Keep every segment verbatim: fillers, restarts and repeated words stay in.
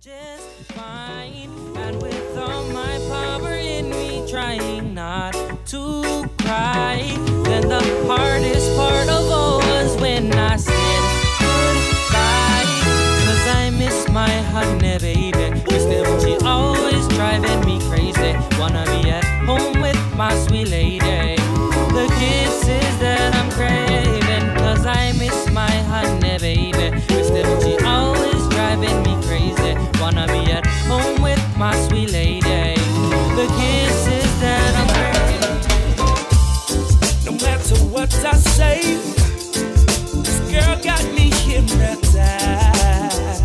just fine. And with all my power in me, trying not to cry. Then the hardest part of all was when I said goodbye. Cause I miss my honey baby. Miss them, she always driving me crazy. Wanna be at home with my sweet lady. The kisses that I'm craving. Cause I miss my honey baby. Miss them, she always driving me crazy. Wanna be at home with my sweet lady. The kisses that I'm craving. No matter what I say, this girl got me hypnotized.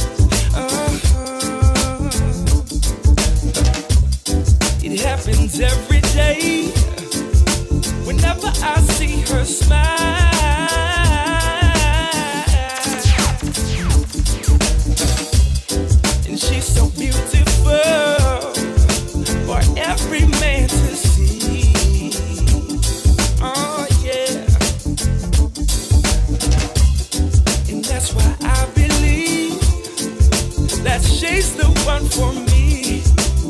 Uh-huh. It happens every day. Whenever I see her smile. She's so beautiful for every man to see. Oh yeah. And that's why I believe that she's the one for me.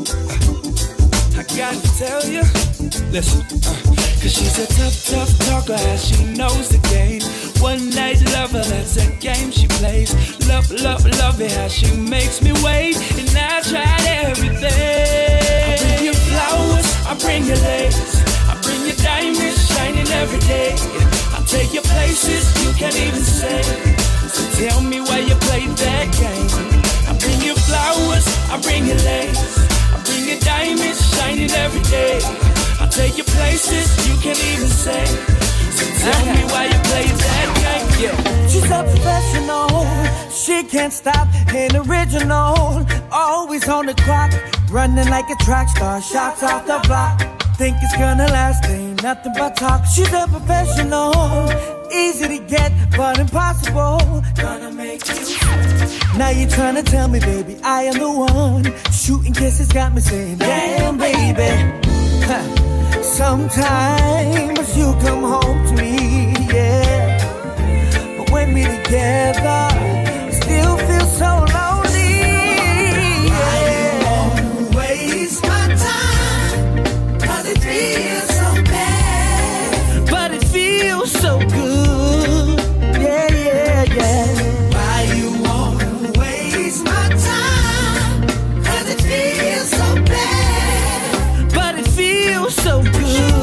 I gotta tell you, listen, uh, cause she's a tough, tough talker, as she knows the game. One night lover, that's a game she plays. Love, love, love it, how she makes me wait. And I tried everything. I bring you flowers, I bring you lace, I bring you diamonds shining every day. I take you places you can't even say. So tell me why you play that game. I bring you flowers, I bring you lace, I bring you diamonds shining every day. I take you places you can't even say. So tell me why you play that game. Yeah. She's a professional, she can't stop, an original, always on the clock, running like a track star, shots off the block. Think it's gonna last, ain't nothing but talk. She's a professional, easy to get, but impossible. Gonna make you. Now you're trying to tell me, baby, I am the one. Shooting kisses got me saying, damn, baby. Huh. Sometimes you come home to me, yeah. But when we together, still feel so lonely. Yeah. I won't waste my time, cause it feels so bad. But it feels so good. Yeah, yeah, yeah. Why you wanna waste my time, cause it feels so bad. But it feels so good.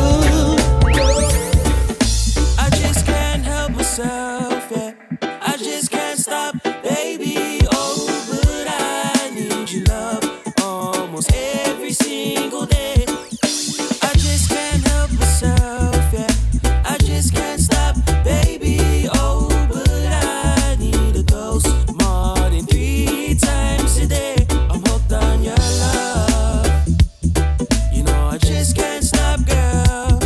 I just can't help myself, yeah. I just can't stop, baby. Oh, but I need your love almost every single day. I just can't help myself, yeah. I just can't stop, baby. Oh, but I need a dose more than three times a day. I'm hooked on your love. You know I just can't stop, girl.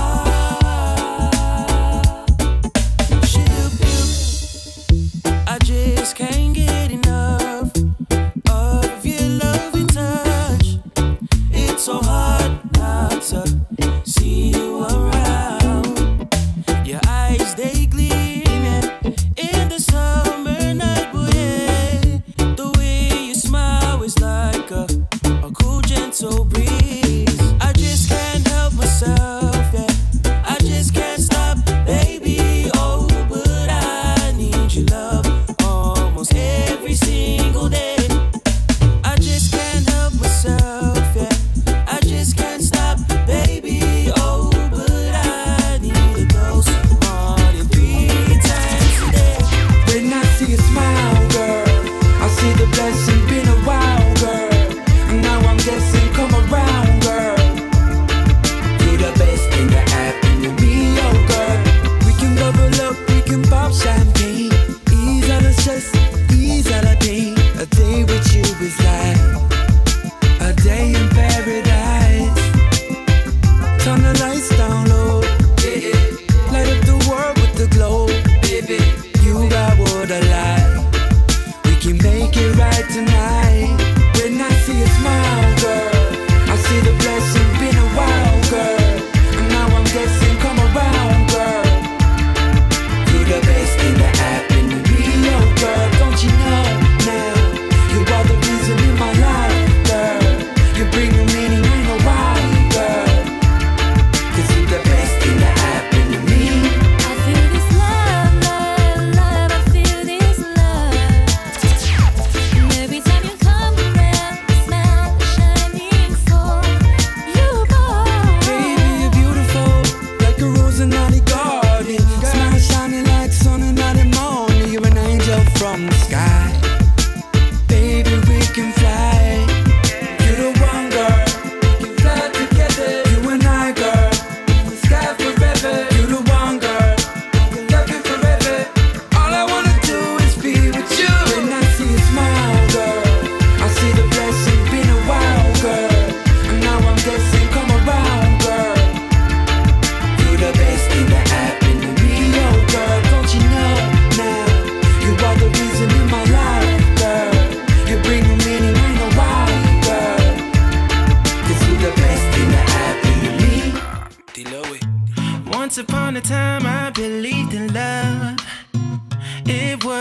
I just can't get enough of your loving touch. It's so hard not to see you around. Your eyes, they gleaming in the summer night, but yeah, the way you smile is like a, a cool, gentle breeze. I just can't help myself, yeah. I just can't stop, baby. Oh, but I need your love almost every single day. I just can't help myself, yeah. I just can't stop, baby. Oh, but I need a dose more than three times a day. When I see a smile, girl, I see the blessing, been a while, girl. And now I'm guessing, come around, girl. You're the best in the app, in the Rio, girl. We can bubble up, we can pop champagne. Ease all the stress, ease all the pain. A day with you is like a day in paradise. Turn the lights down low, yeah. Light up the world with the glow, baby. You got what I like. We can make it right tonight. When I see a smile, girl, I see the blessing, been a while, girl. And now I'm guessing, come around, girl. You're the best in the app, in the Rio, girl. Don't you know now? You are the reason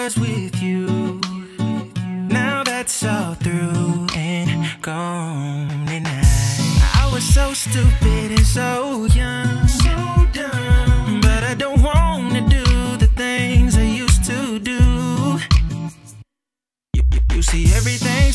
was with you. Now that's all through and gone. And I, I was so stupid and so young, so dumb. But I don't wanna do the things I used to do. You, you see everything